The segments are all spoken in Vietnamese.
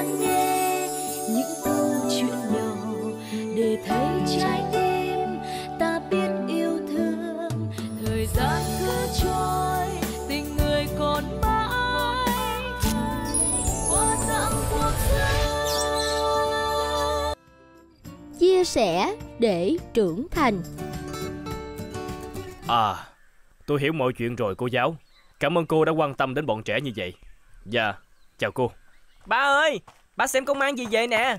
lắng nghe những câu chuyện nhỏ để thấy trái tim ta biết yêu thương. Thời gian cứ trôi, tình người còn mãi qua dặm cuộc sống. Chia sẻ để trưởng thành. Tôi hiểu mọi chuyện rồi cô giáo. Cảm ơn cô đã quan tâm đến bọn trẻ như vậy. Dạ, chào cô. Ba ơi, ba xem con mang gì về nè.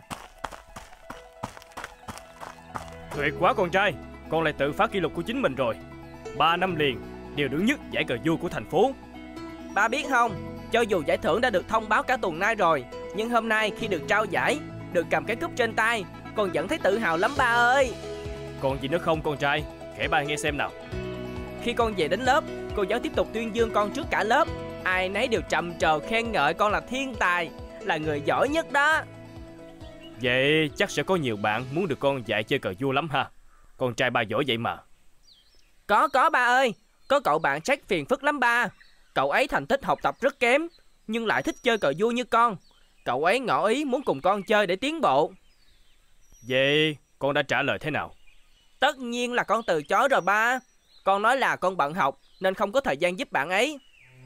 Tuyệt quá con trai, con lại tự phá kỷ lục của chính mình rồi. 3 năm liền đều đứng nhất giải cờ vua của thành phố. Ba biết không, cho dù giải thưởng đã được thông báo cả tuần nay rồi, nhưng hôm nay khi được trao giải, được cầm cái cúp trên tay, con vẫn thấy tự hào lắm ba ơi. Còn gì nữa không con trai, kể ba nghe xem nào. Khi con về đến lớp, cô giáo tiếp tục tuyên dương con trước cả lớp. Ai nấy đều trầm trồ khen ngợi con là thiên tài, là người giỏi nhất đó. Vậy chắc sẽ có nhiều bạn muốn được con dạy chơi cờ vua lắm ha. Con trai ba giỏi vậy mà. Có ba ơi, có cậu bạn Jack phiền phức lắm ba. Cậu ấy thành tích học tập rất kém, nhưng lại thích chơi cờ vua như con. Cậu ấy ngỏ ý muốn cùng con chơi để tiến bộ. Vậy con đã trả lời thế nào? Tất nhiên là con từ chối rồi ba. Con nói là con bận học nên không có thời gian giúp bạn ấy.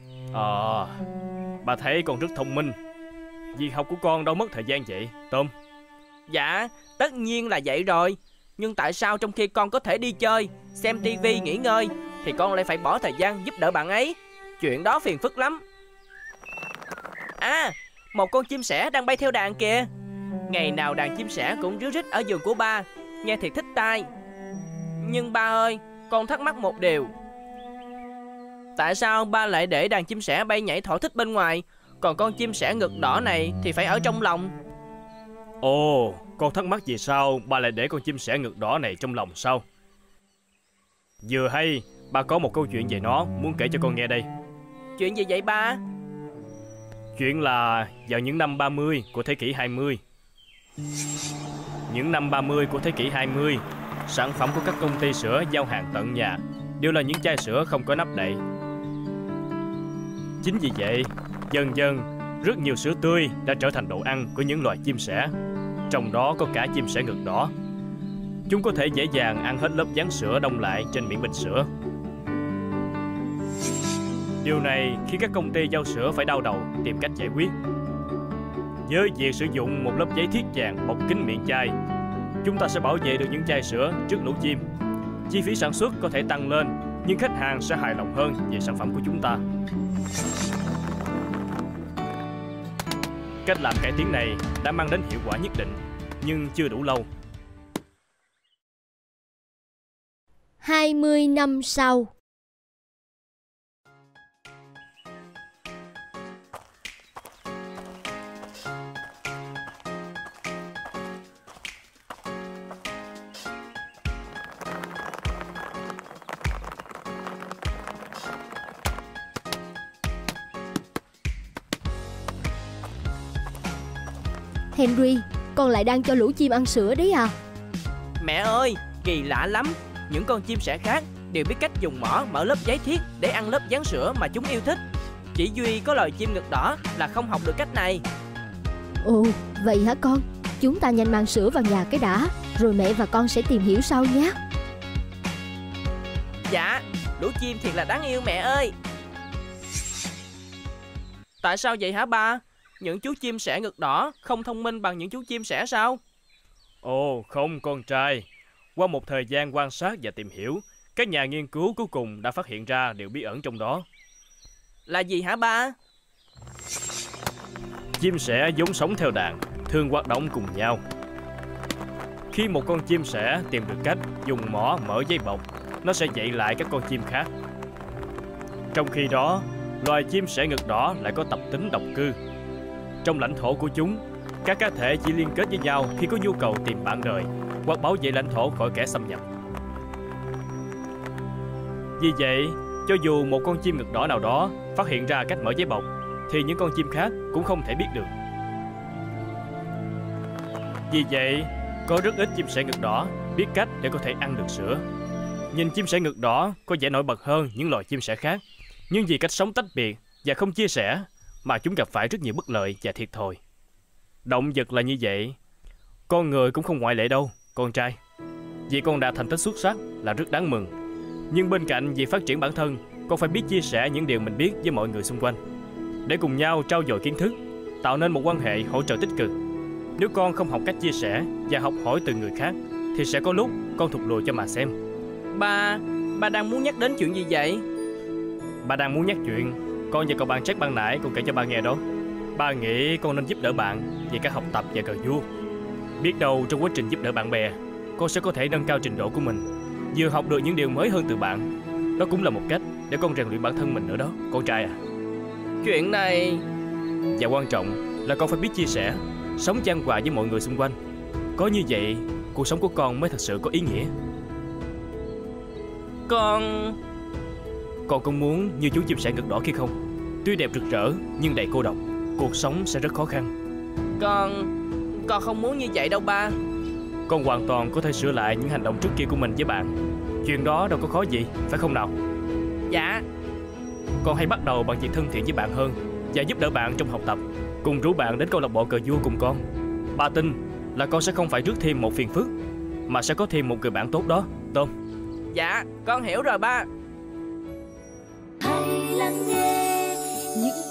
Bà thấy con rất thông minh. Việc học của con đâu mất thời gian vậy, Tôm? Dạ, tất nhiên là vậy rồi. Nhưng tại sao trong khi con có thể đi chơi, xem tivi, nghỉ ngơi, thì con lại phải bỏ thời gian giúp đỡ bạn ấy? Chuyện đó phiền phức lắm. Một con chim sẻ đang bay theo đàn kìa. Ngày nào đàn chim sẻ cũng ríu rít ở vườn của ba, nghe thiệt thích tai. Nhưng ba ơi, con thắc mắc một điều. Tại sao ba lại để đàn chim sẻ bay nhảy thỏa thích bên ngoài, còn con chim sẻ ngực đỏ này thì phải ở trong lòng? Ồ, con thắc mắc vì sao ba lại để con chim sẻ ngực đỏ này trong lòng sao? Vừa hay, ba có một câu chuyện về nó muốn kể cho con nghe đây. Chuyện gì vậy ba? Chuyện là vào những năm 30 của thế kỷ 20. Những năm 30 của thế kỷ 20, sản phẩm của các công ty sữa giao hàng tận nhà đều là những chai sữa không có nắp đậy. Chính vì vậy, dần dần, rất nhiều sữa tươi đã trở thành đồ ăn của những loài chim sẻ. Trong đó có cả chim sẻ ngực đỏ. Chúng có thể dễ dàng ăn hết lớp dán sữa đông lại trên miệng bình sữa. Điều này khiến các công ty giao sữa phải đau đầu tìm cách giải quyết. Với việc sử dụng một lớp giấy thiết vàng bọc kín miệng chai, chúng ta sẽ bảo vệ được những chai sữa trước lũ chim. Chi phí sản xuất có thể tăng lên, nhưng khách hàng sẽ hài lòng hơn về sản phẩm của chúng ta. Cách làm cải tiến này đã mang đến hiệu quả nhất định, nhưng chưa đủ lâu. 20 năm sau. Henry, con lại đang cho lũ chim ăn sữa đấy à? Mẹ ơi, kỳ lạ lắm. Những con chim sẻ khác đều biết cách dùng mỏ mở lớp giấy thiết để ăn lớp dán sữa mà chúng yêu thích. Chỉ duy có loài chim ngực đỏ là không học được cách này. Ồ, vậy hả con? Chúng ta nhanh mang sữa vào nhà cái đã, rồi mẹ và con sẽ tìm hiểu sau nhé. Dạ, lũ chim thiệt là đáng yêu mẹ ơi. Tại sao vậy hả ba? Những chú chim sẻ ngực đỏ không thông minh bằng những chú chim sẻ sao? Ồ, không con trai. Qua một thời gian quan sát và tìm hiểu, các nhà nghiên cứu cuối cùng đã phát hiện ra điều bí ẩn trong đó. Là gì hả ba? Chim sẻ vốn sống theo đàn, thường hoạt động cùng nhau. Khi một con chim sẻ tìm được cách dùng mỏ mở dây bọc, nó sẽ dạy lại các con chim khác. Trong khi đó, loài chim sẻ ngực đỏ lại có tập tính độc cư. Trong lãnh thổ của chúng, các cá thể chỉ liên kết với nhau khi có nhu cầu tìm bạn đời hoặc bảo vệ lãnh thổ khỏi kẻ xâm nhập. Vì vậy, cho dù một con chim ngực đỏ nào đó phát hiện ra cách mở giấy bọc, thì những con chim khác cũng không thể biết được. Vì vậy, có rất ít chim sẻ ngực đỏ biết cách để có thể ăn được sữa. Nhìn chim sẻ ngực đỏ có vẻ nổi bật hơn những loài chim sẻ khác, nhưng vì cách sống tách biệt và không chia sẻ mà chúng gặp phải rất nhiều bất lợi và thiệt thòi. Động vật là như vậy, con người cũng không ngoại lệ đâu, con trai. Vì con đạt thành tích xuất sắc là rất đáng mừng. Nhưng bên cạnh việc phát triển bản thân, con phải biết chia sẻ những điều mình biết với mọi người xung quanh, để cùng nhau trau dồi kiến thức, tạo nên một quan hệ hỗ trợ tích cực. Nếu con không học cách chia sẻ và học hỏi từ người khác, thì sẽ có lúc con thụt lùi cho mà xem. Ba đang muốn nhắc đến chuyện gì vậy? Ba đang muốn nhắc chuyện con và cậu bạn Jack ban nãy con kể cho ba nghe đó. Ba nghĩ con nên giúp đỡ bạn về các học tập và cờ vua. Biết đâu trong quá trình giúp đỡ bạn bè, con sẽ có thể nâng cao trình độ của mình, vừa học được những điều mới hơn từ bạn. Đó cũng là một cách để con rèn luyện bản thân mình nữa đó, con trai à. Chuyện này... Và quan trọng là con phải biết chia sẻ, sống chan hòa với mọi người xung quanh. Có như vậy, cuộc sống của con mới thật sự có ý nghĩa. Con có muốn như chú chim sẻ ngực đỏ kia không? Tuy đẹp rực rỡ nhưng đầy cô độc, cuộc sống sẽ rất khó khăn. Con không muốn như vậy đâu ba. Con hoàn toàn có thể sửa lại những hành động trước kia của mình với bạn. Chuyện đó đâu có khó gì, phải không nào? Dạ. Con hãy bắt đầu bằng việc thân thiện với bạn hơn và giúp đỡ bạn trong học tập, cùng rủ bạn đến câu lạc bộ cờ vua cùng con. Ba tin là con sẽ không phải rước thêm một phiền phức, mà sẽ có thêm một người bạn tốt đó, Tom. Dạ, con hiểu rồi ba. Hãy lắng nghe những